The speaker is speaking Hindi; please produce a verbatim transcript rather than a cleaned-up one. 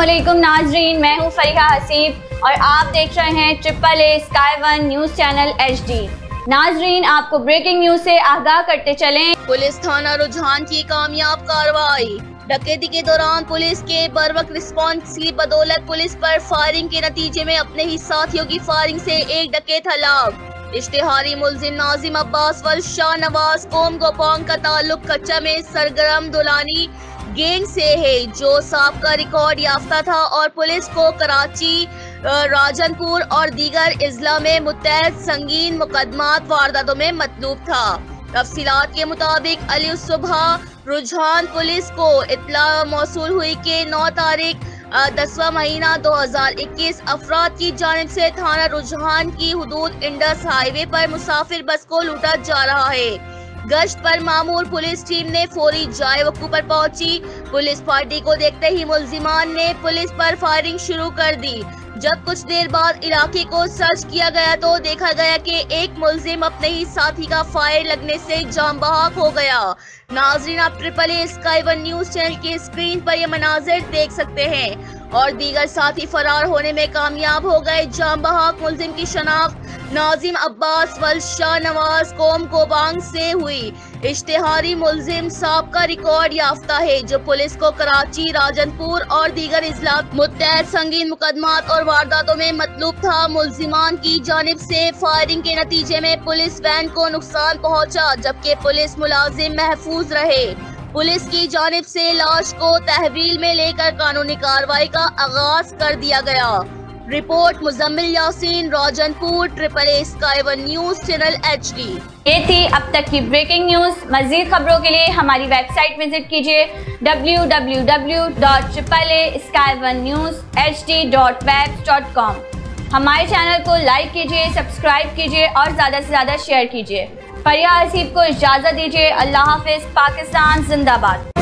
अस्सलामुअलैकुम नाजरीन, मैं हूँ फरीहा हसीब और आप देख रहे हैं triple A sky one news channel H D. नाजरीन, आपको ब्रेकिंग न्यूज से आगाह करते चलें। पुलिस थाना रुझान की कामयाब कार्रवाई। डकैती के दौरान पुलिस के बरवक्त रिस्पॉन्स की बदौलत पुलिस पर फायरिंग के नतीजे में अपने ही साथियों की फायरिंग से एक डकैत हलाक। इश्तिहारी मुलजिम नाजिम अब्बास वल शाहनवाज कोम गोपांग का ताल्लुक कच्चा में सरगर्म दुलानी गैंग से है, जो साबका रिकॉर्ड याफ्ता था और पुलिस को कराची, राजनपुर और दीगर इजला में मुतहद संगीन मुकदमात वारदातों में मतलूब था। तफसीलात के मुताबिक अली सुबह रुझान पुलिस को इत्तला मौसूल हुई कि नौ तारीख दसवां महीना दो हजार इक्कीस अफराद की जानिब से थाना रुझान की हुदूद इंडस हाईवे पर मुसाफिर बस को लूटा जा रहा है। गश्त पर मामूर पुलिस टीम ने फौरी जाए वक़्फ़ पर पहुंची। पुलिस पार्टी को देखते ही मुल्जिमान ने पुलिस पर फायरिंग शुरू कर दी। जब कुछ देर बाद इलाके को सर्च किया गया तो देखा गया कि एक मुल्जिम अपने ही साथी का फायर लगने से जान बहक हो गया। नाजरीन, आप triple A sky one news channel की स्क्रीन पर ये मनाजिर देख सकते हैं और दीगर साथी फरार होने में कामयाब हो गए। जान बहक मुल्जिम की शनाख्त नाजिम अब्बास वल शाहनवाज कोम गोपांग से हुई। इश्तिहारी मुल्जिम साबका रिकॉर्ड याफ्ता है, जो पुलिस को कराची, राजनपुर और दीगर इजला मुतहद संगीन मुकदमात और वारदातों में मतलूब था। मुल्जिमान की जानिब से फायरिंग के नतीजे में पुलिस वैन को नुकसान पहुंचा, जबकि पुलिस मुलाजिम महफूज रहे। पुलिस की जानिब से लाश को तहवील में लेकर कानूनी कार्रवाई का आगाज कर दिया गया। Report Muzammil Yasin, Rajanpur, triple A sky one news channel H D. ये थी अब तक की ब्रेकिंग न्यूज। मजीद खबरों के लिए हमारी वेबसाइट विजिट कीजिए W W W dot triple A sky one news H D dot web dot com. हमारे चैनल को लाइक कीजिए, सब्सक्राइब कीजिए और ज्यादा से ज्यादा शेयर कीजिए। फरीहा हसीब को इजाजत दीजिए। अल्लाह हाफिज। पाकिस्तान जिंदाबाद।